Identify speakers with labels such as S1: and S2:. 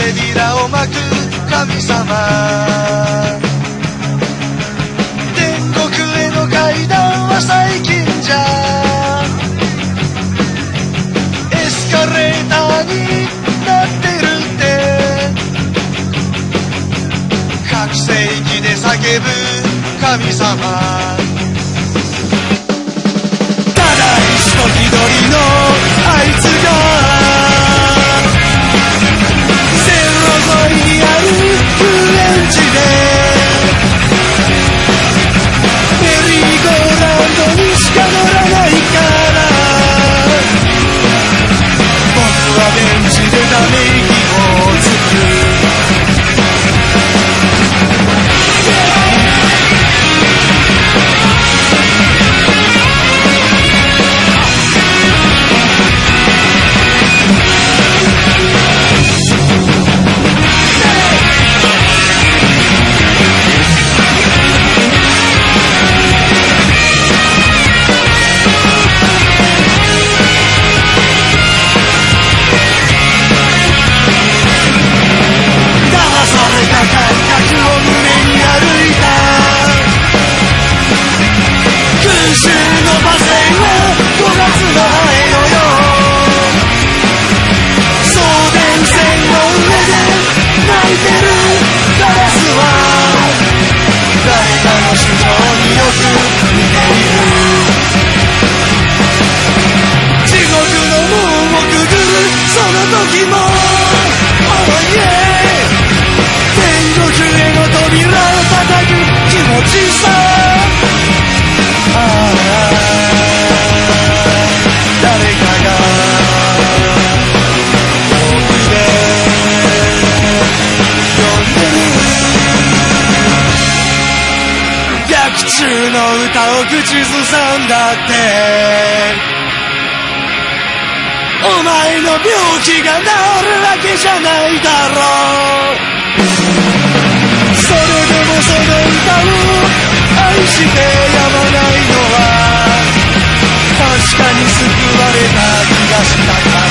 S1: 扉を巻く神様、天国への階段は最近じゃエスカレーターになってるって、拡声器で叫ぶ神様、ただ一人のあいつが線路沿いにある遊園地でメリーゴーランドにしか乗らないから、僕はベンチでため息をつく。中の歌を口ずさんだって、お前の病気が治るわけじゃないだろう。それでもその歌を愛してやまないのは確かに救われた気がしたから。